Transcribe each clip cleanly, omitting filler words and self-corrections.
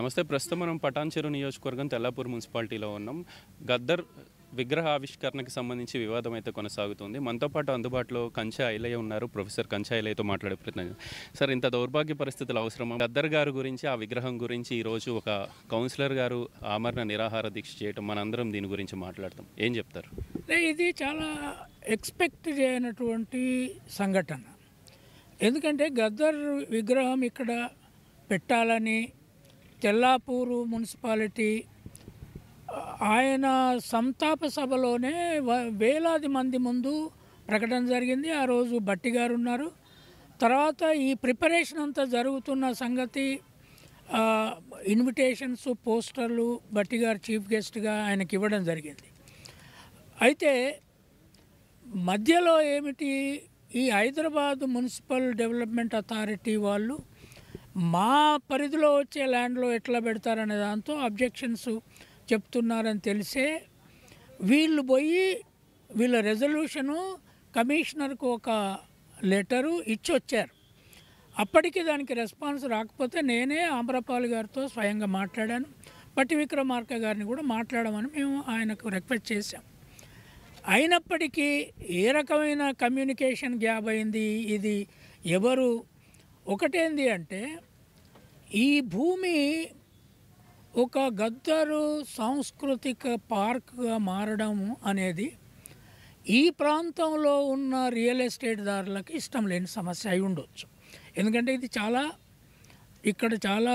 నమస్తే. ప్రస్తుతం మనం పటాన్చెరు నియోజకవర్గం తెల్లాపూర్ మున్సిపాలిటీలో ఉన్నాం. గద్దర్ విగ్రహ ఆవిష్కరణకి సంబంధించి వివాదం అయితే కొనసాగుతుంది. మనతో పాటు అందుబాటులో కంచె ఐలయ్య ఉన్నారు. ప్రొఫెసర్ కంచె ఐలయ్యతో మాట్లాడే ప్రయత్నం. సార్, ఇంత దౌర్భాగ్య పరిస్థితులు అవసరమా? గద్దర్ గారి గురించి, ఆ విగ్రహం గురించి ఈరోజు ఒక కౌన్సిలర్ గారు ఆమరణ నిరాహార దీక్ష చేయటం, మనందరం దీని గురించి మాట్లాడతాం. ఏం చెప్తారు? ఇది చాలా ఎక్స్పెక్ట్ చేయనటువంటి సంఘటన. ఎందుకంటే గద్దర్ విగ్రహం ఇక్కడ పెట్టాలని తెల్లాపూరు మున్సిపాలిటీ ఆయన సంతాప సభలోనే వేలాది మంది ముందు ప్రకటన జరిగింది. ఆ రోజు భట్టి గారు ఉన్నారు. తర్వాత ఈ ప్రిపరేషన్ అంతా జరుగుతున్న సంగతి, ఇన్విటేషన్స్, పోస్టర్లు భట్టి గారు చీఫ్ గెస్ట్గా ఆయనకి ఇవ్వడం జరిగింది. అయితే మధ్యలో ఏమిటి, ఈ హైదరాబాద్ మున్సిపల్ డెవలప్మెంట్ అథారిటీ వాళ్ళు మా పరిధిలో వచ్చే ల్యాండ్లో ఎట్లా పెడతారనే దాంతో అబ్జెక్షన్స్ చెప్తున్నారని తెలిసే వీళ్ళు పోయి వీళ్ళ రెజల్యూషను కమిషనర్కు ఒక లెటరు ఇచ్చి వచ్చారు. అప్పటికి దానికి రెస్పాన్స్ రాకపోతే నేనే ఆమ్రపాల్ గారితో స్వయంగా మాట్లాడాను. భట్టి విక్రమార్క గారిని కూడా మాట్లాడమని మేము ఆయనకు రిక్వెస్ట్ చేశాం. అయినప్పటికీ ఏ రకమైన కమ్యూనికేషన్ గ్యాప్ అయింది. ఇది ఎవరు ఒకటేంది అంటే, ఈ భూమి ఒక గద్దరు సాంస్కృతిక పార్క్గా మారడం అనేది ఈ ప్రాంతంలో ఉన్న రియల్ ఎస్టేట్ దారులకు ఇష్టం లేని సమస్య అయి ఉండొచ్చు. ఎందుకంటే ఇది ఇక్కడ చాలా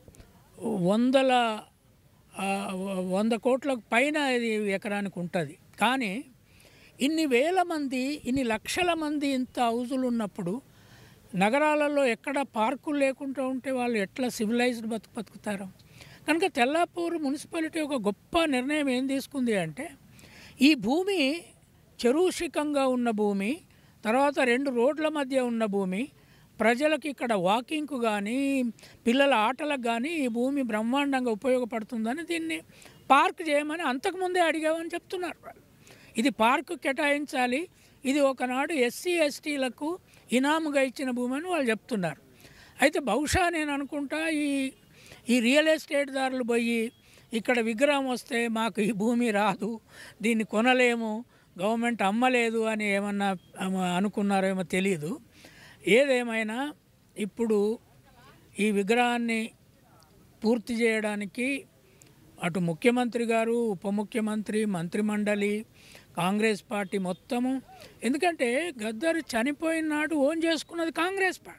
100 కోట్లకు పైన ఇది ఎకరానికి ఉంటుంది. కానీ ఇన్ని వేల మంది, ఇన్ని లక్షల మంది ఇంత హౌజులు ఉన్నప్పుడు నగరాలలో ఎక్కడ పార్కులు లేకుండా ఉంటే వాళ్ళు ఎట్లా సివిలైజ్డ్ బతుకుతారు? కనుక తెల్లాపూర్ మున్సిపాలిటీ ఒక గొప్ప నిర్ణయం ఏం తీసుకుంది అంటే, ఈ భూమి చెరువుశిఖంగా ఉన్న భూమి, తర్వాత 2 రోడ్ల మధ్య ఉన్న భూమి, ప్రజలకు ఇక్కడ వాకింగ్కు కానీ పిల్లల ఆటలకు కానీ ఈ భూమి బ్రహ్మాండంగా ఉపయోగపడుతుందని దీన్ని పార్క్ చేయమని అంతకుముందే అడిగామని చెప్తున్నారు. ఇది పార్కు కేటాయించాలి, ఇది ఒకనాడు ఎస్సీ ఎస్టీలకు ఇనాముగా ఇచ్చిన భూమి అని వాళ్ళు చెప్తున్నారు. అయితే బహుశా నేను అనుకుంటా ఈ రియల్ ఎస్టేట్ దారులు పోయి ఇక్కడ విగ్రహం వస్తే మాకు ఈ భూమి రాదు, దీన్ని కొనలేము, గవర్నమెంట్ అమ్మలేదు అని ఏమన్నా అనుకున్నారో ఏమో తెలియదు. ఏదేమైనా ఇప్పుడు ఈ విగ్రహాన్ని పూర్తి చేయడానికి అటు ముఖ్యమంత్రి గారు, ఉప ముఖ్యమంత్రి, మంత్రిమండలి, కాంగ్రెస్ పార్టీ మొత్తము, ఎందుకంటే గద్దర్ చనిపోయిన నాడు ఓన్ చేసుకున్నది కాంగ్రెస్ పార్టీ.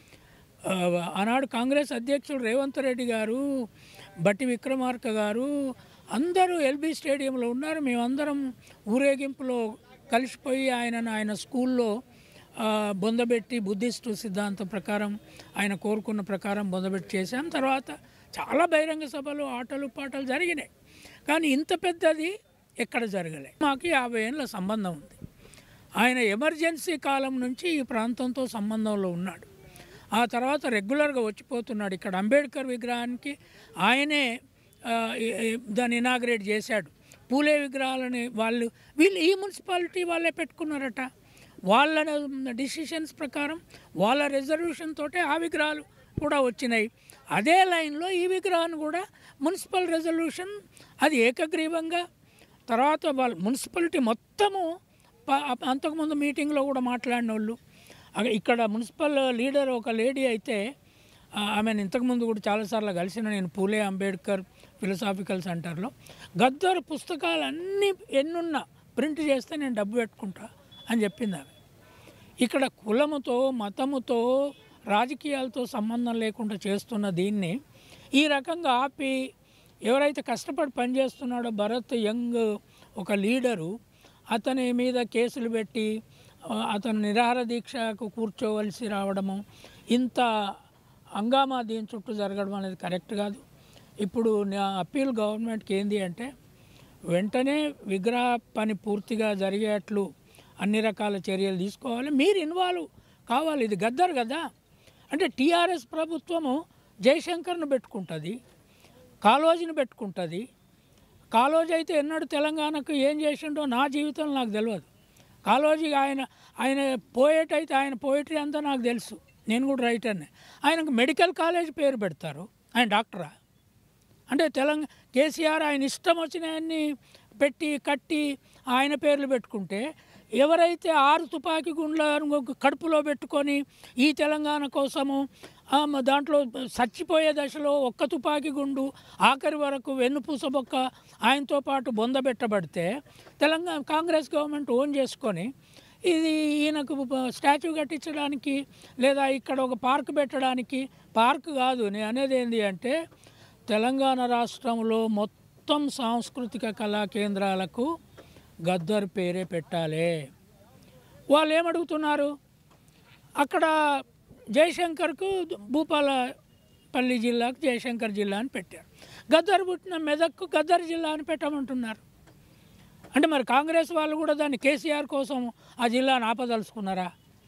ఆనాడు కాంగ్రెస్ అధ్యక్షుడు రేవంత్ రెడ్డి గారు, భట్టి విక్రమార్క గారు అందరూ ఎల్బీ స్టేడియంలో ఉన్నారు. మేమందరం ఊరేగింపులో కలిసిపోయి ఆయన స్కూల్లో బొందబెట్టి బుద్ధిస్టు సిద్ధాంతం ప్రకారం ఆయన కోరుకున్న ప్రకారం బొందబెట్టి చేశాం. తర్వాత చాలా బహిరంగ సభలు, ఆటలు పాటలు జరిగినాయి. కానీ ఇంత పెద్దది ఎక్కడ జరగలే. మాకు 50 ఏళ్ళ సంబంధం ఉంది. ఆయన ఎమర్జెన్సీ కాలం నుంచి ఈ ప్రాంతంతో సంబంధంలో ఉన్నాడు. ఆ తర్వాత రెగ్యులర్గా వచ్చిపోతున్నాడు. ఇక్కడ అంబేద్కర్ విగ్రహానికి ఆయనే దాన్ని ఇనాగ్రేట్ చేశాడు. పూలే విగ్రహాలని వీళ్ళు ఈ మున్సిపాలిటీ వాళ్ళే పెట్టుకున్నారట. వాళ్ళ డిసిషన్స్ ప్రకారం, వాళ్ళ రిజర్వేషన్ తోటే ఆ విగ్రహాలు కూడా వచ్చినాయి. అదే లైన్లో ఈ విగ్రహాన్ని కూడా మున్సిపల్ రెజల్యూషన్ అది ఏకగ్రీవంగా, తర్వాత వాళ్ళ మున్సిపాలిటీ మొత్తము అంతకుముందు మీటింగ్లో కూడా మాట్లాడిన వాళ్ళు, ఇక్కడ మున్సిపల్ లీడర్ ఒక లేడీ అయితే ఆమెను ఇంతకుముందు కూడా చాలాసార్లు కలిసిన నేను పూలే అంబేద్కర్ ఫిలసాఫికల్ సెంటర్లో. గద్దర్ పుస్తకాలన్నీ ఎన్నున్నా ప్రింట్ చేస్తే నేను డబ్బు పెట్టుకుంటా అని చెప్పింది ఆమె. ఇక్కడ కులముతో, మతముతో, రాజకీయాలతో సంబంధం లేకుండా చేస్తున్న దీన్ని ఈ రకంగా ఆపి, ఎవరైతే కష్టపడి పనిచేస్తున్నాడో భరత్ యంగ్ ఒక లీడరు, అతని మీద కేసులు పెట్టి అతను నిరాహార దీక్షకు కూర్చోవలసి రావడము, ఇంత హంగామా దీని చుట్టూ జరగడం అనేది కరెక్ట్ కాదు. ఇప్పుడు నా అప్పీల్ గవర్నమెంట్కి ఏంది అంటే, వెంటనే విగ్రహ పని పూర్తిగా జరిగేట్లు అన్ని రకాల చర్యలు తీసుకోవాలి. మీరు ఇన్వాల్వ్ కావాలి. ఇది గద్దర్ కదా. అంటే టీఆర్ఎస్ ప్రభుత్వము జయశంకర్ను పెట్టుకుంటుంది, కాళోజీని పెట్టుకుంటుంది. కాళోజీ అయితే ఎన్నడూ తెలంగాణకు ఏం చేసిండో నా జీవితంలో నాకు తెలియదు. కాళోజీ ఆయన పోయేట్ అయితే ఆయన పోయిటరీ అంతా నాకు తెలుసు. నేను కూడా రైటర్నే. ఆయనకు మెడికల్ కాలేజ్ పేరు పెడతారు. ఆయన డాక్టరా? అంటే కేసీఆర్ ఆయన ఇష్టం వచ్చినాయన్ని పెట్టి కట్టి ఆయన పేర్లు పెట్టుకుంటే, ఎవరైతే 6 తుపాకీ గుండ్లను కడుపులో పెట్టుకొని ఈ తెలంగాణ కోసము దాంట్లో చచ్చిపోయే దశలో ఒక్క తుపాకీ గుండు ఆఖరి వరకు వెన్నుపూస బొక్క ఆయనతో పాటు బొందబెట్టబడితే తెలంగాణ కాంగ్రెస్ గవర్నమెంట్ ఓన్ చేసుకొని ఇది ఈయనకు స్టాచ్యూ కట్టించడానికి లేదా ఇక్కడ ఒక పార్క్ పెట్టడానికి, పార్క్ కాదు నేను అనేది ఏంటి అంటే, తెలంగాణ రాష్ట్రంలో మొత్తం సాంస్కృతిక కళా కేంద్రాలకు గద్దర్ పేరే పెట్టాలి. వాళ్ళు ఏమడుగుతున్నారు, అక్కడ జయశంకర్కు భూపాలపల్లి జిల్లాకు జయశంకర్ జిల్లా అని పెట్టారు, గద్దర్ పుట్టిన మెదక్కు గద్దర్ జిల్లా అని పెట్టమంటున్నారు. అంటే మరి కాంగ్రెస్ వాళ్ళు కూడా దాన్ని కేసీఆర్ కోసం ఆ జిల్లాను ఆపదలుచుకున్నారా?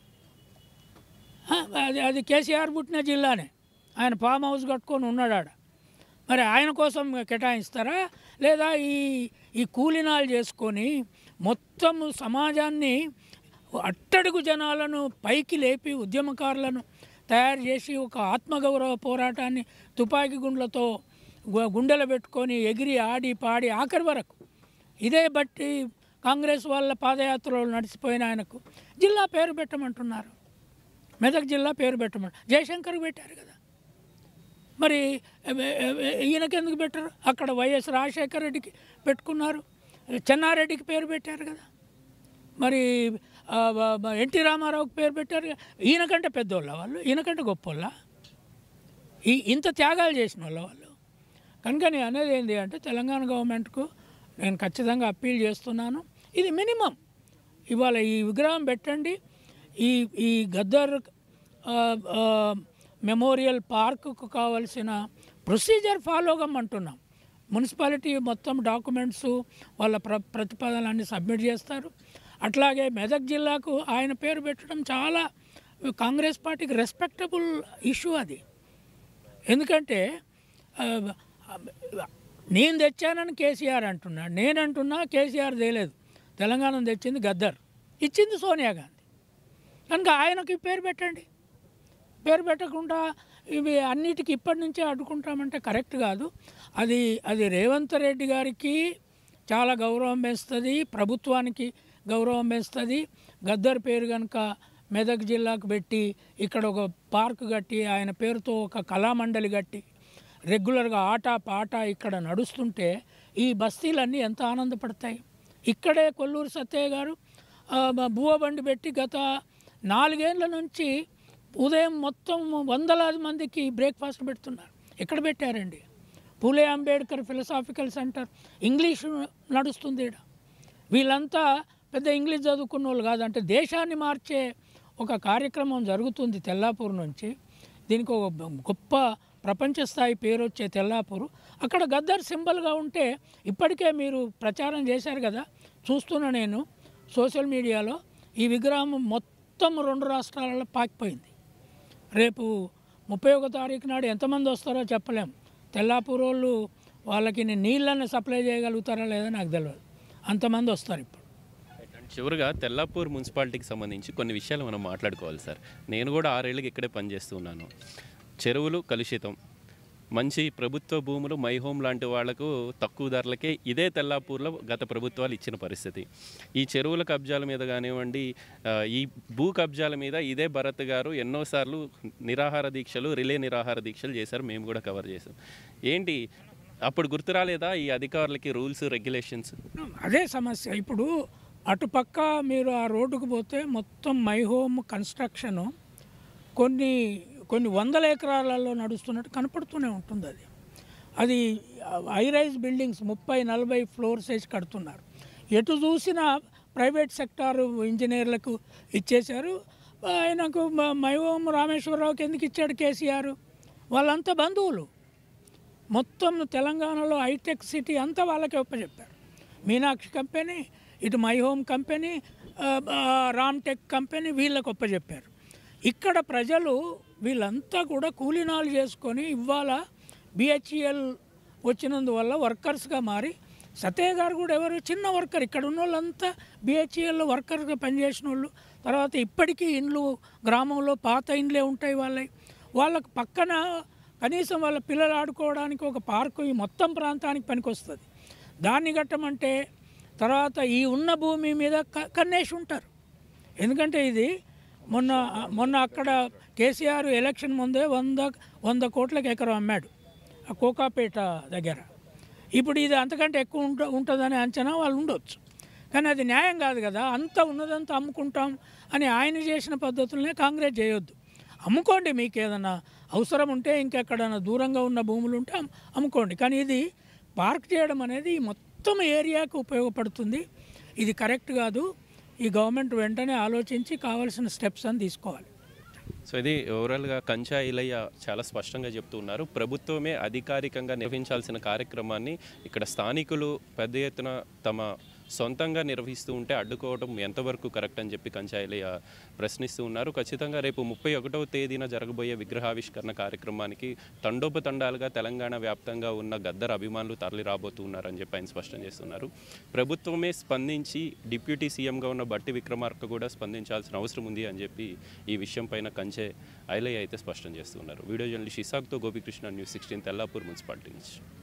అది కేసీఆర్ పుట్టిన జిల్లానే, ఆయన ఫామ్ హౌస్ కట్టుకొని ఉన్నాడు ఆడ, మరి ఆయన కోసం కేటాయిస్తారా? లేదా ఈ కూలినాలు చేసుకొని మొత్తం సమాజాన్ని అట్టడుగు జనాలను పైకి లేపి ఉద్యమకారులను తయారు చేసి ఒక ఆత్మగౌరవ పోరాటాన్ని తుపాకీ గుండ్లతో గుండెలు పెట్టుకొని ఎగిరి ఆడి పాడి ఆఖరి వరకు ఇదే బట్టి కాంగ్రెస్ వాళ్ళ పాదయాత్రలో నడిచిపోయిన ఆయనకు జిల్లా పేరు పెట్టమంటున్నారు. మెదక్ జిల్లా పేరు పెట్టమంటారు. జయశంకర్కి పెట్టారు కదా, మరి ఈయనకెందుకు పెట్టారు? అక్కడ వైఎస్ రాజశేఖర రెడ్డికి పెట్టుకున్నారు, చెన్నారెడ్డికి పేరు పెట్టారు కదా, మరి ఎన్టీ రామారావుకి పేరు పెట్టారు. ఈయనకంటే పెద్దోళ్ళ వాళ్ళు, ఈయనకంటే గొప్పోళ్ళ, ఇంత త్యాగాలు చేసిన వాళ్ళు. కనుక నేను అనేది ఏంటి అంటే, తెలంగాణ గవర్నమెంట్కు నేను ఖచ్చితంగా అప్పీల్ చేస్తున్నాను, ఇది మినిమం ఇవాళ ఈ విగ్రహం పెట్టండి, ఈ గద్దర్ మెమోరియల్ పార్కుకు కావాల్సిన ప్రొసీజర్ ఫాలో కమ్మంటున్నాం. మున్సిపాలిటీ మొత్తం డాక్యుమెంట్స్ వాళ్ళ ప్రతిపాదనలన్నీ సబ్మిట్ చేస్తారు. అట్లాగే మెదక్ జిల్లాకు ఆయన పేరు పెట్టడం చాలా కాంగ్రెస్ పార్టీకి రెస్పెక్టబుల్ ఇష్యూ అది. ఎందుకంటే నేను తెచ్చానని కేసీఆర్ అంటున్నాడు, నేనంటున్నా కేసీఆర్ తేలేదు, తెలంగాణ తెచ్చింది గద్దర్, ఇచ్చింది సోనియా గాంధీ. కనుక ఆయనకి పేరు పెట్టండి. పేరు పెట్టకుండా ఇవి అన్నిటికీ ఇప్పటి నుంచే అడ్డుకుంటామంటే కరెక్ట్ కాదు. అది రేవంత్ రెడ్డి గారికి చాలా గౌరవం పెంచుతుంది, ప్రభుత్వానికి గౌరవం పెంచుతుంది. గద్దర్ పేరు కనుక మెదక్ జిల్లాకు పెట్టి ఇక్కడ ఒక పార్క్ కట్టి ఆయన పేరుతో ఒక కళామండలి కట్టి రెగ్యులర్గా ఆట పాట ఇక్కడ నడుస్తుంటే ఈ బస్తీలన్నీ ఎంత ఆనందపడతాయి. ఇక్కడే కొల్లూరు సత్తయ్య గారు బువ్వబండి పెట్టి గత 4 ఏళ్ల నుంచి ఉదయం మొత్తం వందలాది మందికి బ్రేక్ఫాస్ట్ పెడుతున్నారు. ఎక్కడ పెట్టారండి? Phule Ambedkar philosophical centre, English నడుస్తుంది ఇక్కడ. వీళ్ళంతా పెద్ద ఇంగ్లీష్ చదువుకున్న వాళ్ళు కాదు, అంటే దేశాన్ని మార్చే ఒక కార్యక్రమం జరుగుతుంది తెల్లాపూర్ నుంచి. దీనికి ఒక గొప్ప ప్రపంచ స్థాయి పేరు వచ్చే తెల్లాపూరు, అక్కడ గద్దర్ సింబల్గా ఉంటే ఇప్పటికే మీరు ప్రచారం చేశారు కదా, చూస్తున్నా నేను సోషల్ మీడియాలో. ఈ విగ్రహం మొత్తం 2 రాష్ట్రాలలో పాకిపోయింది. రేపు 31వ తారీఖు నాడు ఎంతమంది వస్తారో చెప్పలేము. తెల్లాపూర్ వాళ్ళు వాళ్ళకి నీళ్ళని సప్లై చేయగలుగుతారా లేదా నాకు తెలియదు, అంతమంది వస్తారు ఇప్పుడు. చివరిగా తెల్లాపూర్ మున్సిపాలిటీకి సంబంధించి కొన్ని విషయాలు మనం మాట్లాడుకోవాలి సార్. నేను కూడా 6 ఏళ్ళకి ఇక్కడే పనిచేస్తున్నాను. చెరువులు కలుషితం, మంచి ప్రభుత్వ భూములు మై హోమ్ లాంటి వాళ్లకు తక్కువ ధరలకే ఇదే తెల్లాపూర్లో గత ప్రభుత్వాలు ఇచ్చిన పరిస్థితి. ఈ చెరువుల కబ్జాల మీద కానివ్వండి, ఈ భూ కబ్జాల మీద ఇదే భరత్ గారు ఎన్నోసార్లు నిరాహార దీక్షలు, రిలే నిరాహార దీక్షలు చేశారు, మేము కూడా కవర్ చేసాం. ఏంటి అప్పుడు గుర్తు రాలేదా ఈ అధికారులకి రూల్స్ రెగ్యులేషన్స్? అదే సమస్య. ఇప్పుడు అటుపక్క మీరు ఆ రోడ్డుకు పోతే మొత్తం మై హోమ్ కన్స్ట్రక్షను కొన్ని వందల ఎకరాలలో నడుస్తున్నట్టు కనపడుతూనే ఉంటుంది. అది హైరైజ్ బిల్డింగ్స్ 30-40 ఫ్లోర్స్ వేసి కడుతున్నారు. ఎటు చూసినా ప్రైవేట్ సెక్టారు ఇంజనీర్లకు ఇచ్చేశారు. ఆయనకు మై హోమ్ రామేశ్వరరావుకి ఎందుకు ఇచ్చాడు కేసీఆర్? వాళ్ళంతా బంధువులు. మొత్తం తెలంగాణలో హైటెక్ సిటీ అంతా వాళ్ళకే ఒప్పచెప్పారు. మీనాక్షి కంపెనీ, ఇటు My Home company, Ramtech company వీళ్ళకి ఒప్పచెప్పారు. ఇక్కడ ప్రజలు వీళ్ళంతా కూడా కూలీనాలు చేసుకొని ఇవాళ బిహెచ్ఈఎల్ వచ్చినందువల్ల వర్కర్స్గా మారి, సతయ్య గారు కూడా ఎవరు చిన్న వర్కర్, ఇక్కడ ఉన్న వాళ్ళంతా బిహెచ్ఈఎల్లో వర్కర్గా పనిచేసిన వాళ్ళు. తర్వాత ఇప్పటికీ ఇండ్లు గ్రామంలో పాత ఇండ్లే ఉంటాయి వాళ్ళకు పక్కన కనీసం వాళ్ళ పిల్లలు ఆడుకోవడానికి ఒక పార్కు ఈ మొత్తం ప్రాంతానికి పనికొస్తుంది. దాన్ని కట్టమంటే తర్వాత ఈ ఉన్న భూమి మీద కన్నేసి ఉంటారు. ఎందుకంటే ఇది మొన్న అక్కడ కేసీఆర్ ఎలక్షన్ ముందే 100 కోట్లకు ఎకరం అమ్మాడు ఆ కోకాపేట దగ్గర. ఇప్పుడు ఇది అంతకంటే ఎక్కువ ఉంటుందని అంచనా వాళ్ళు ఉండొచ్చు, కానీ అది న్యాయం కాదు కదా. అంత ఉన్నదంతా అమ్ముకుంటాం అని ఆయన చేసిన పద్ధతులనే కాంగ్రెస్ చేయొద్దు. అమ్ముకోండి, మీకు ఏదైనా అవసరం ఉంటే ఇంకెక్కడైనా దూరంగా ఉన్న భూములు ఉంటే అమ్ముకోండి, కానీ ఇది పార్క్ చేయడం అనేది మొత్తం ఏరియాకు ఉపయోగపడుతుంది. ఇది కరెక్ట్ కాదు. ఈ గవర్నమెంట్ వెంటనే ఆలోచించి కావాల్సిన స్టెప్స్ అని తీసుకోవాలి. సో ఇది ఓవరాల్గా కంచా ఐలయ్య చాలా స్పష్టంగా చెప్తూ ఉన్నారు. ప్రభుత్వమే అధికారికంగా నిర్వహించాల్సిన కార్యక్రమాన్ని ఇక్కడ స్థానికులు పెద్ద ఎత్తున తమ సొంతంగా నిర్వహిస్తూ ఉంటే అడ్డుకోవడం ఎంతవరకు కరెక్ట్ అని చెప్పి కంచా ఐలయ్య ప్రశ్నిస్తూ ఉన్నారు. ఖచ్చితంగా రేపు 31వ తేదీన జరగబోయే విగ్రహావిష్కరణ కార్యక్రమానికి తండోపతండాలుగా తెలంగాణ వ్యాప్తంగా ఉన్న గద్దర్ అభిమానులు తరలి రాబోతున్నారని చెప్పి ఆయన స్పష్టం చేస్తున్నారు. ప్రభుత్వమే స్పందించి డిప్యూటీ సీఎంగా ఉన్న బట్టి విక్రమార్క కూడా స్పందించాల్సిన అవసరం ఉంది అని చెప్పి ఈ విషయం పైన కంచే ఐలయ్య అయితే స్పష్టం చేస్తున్నారు. వీడియో జర్నలిస్ట్ ఇసాక్తో గోపికృష్ణ, న్యూస్ 16 తెల్లాపూర్ మున్సిపాలిటీ నుంచి.